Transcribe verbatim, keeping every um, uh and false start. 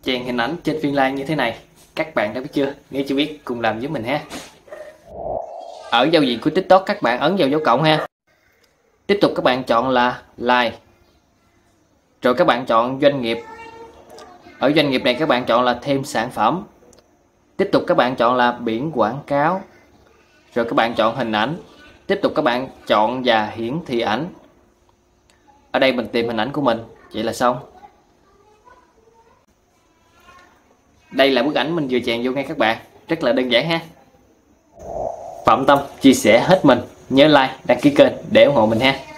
chèn hình ảnh trên phiên lan như thế này. Các bạn đã biết chưa? Nếu chưa biết cùng làm với mình ha. Ở giao diện của TikTok các bạn ấn vào dấu cộng ha. Tiếp tục các bạn chọn là like. Rồi các bạn chọn doanh nghiệp. Ở doanh nghiệp này các bạn chọn là thêm sản phẩm. Tiếp tục các bạn chọn là biển quảng cáo. Rồi các bạn chọn hình ảnh. Tiếp tục các bạn chọn và hiển thị ảnh. Ở đây mình tìm hình ảnh của mình. Vậy là xong. Đây là bức ảnh mình vừa chèn vô ngay các bạn. Rất là đơn giản ha. Phạm Tâm chia sẻ hết mình. Nhớ like, đăng ký kênh để ủng hộ mình ha.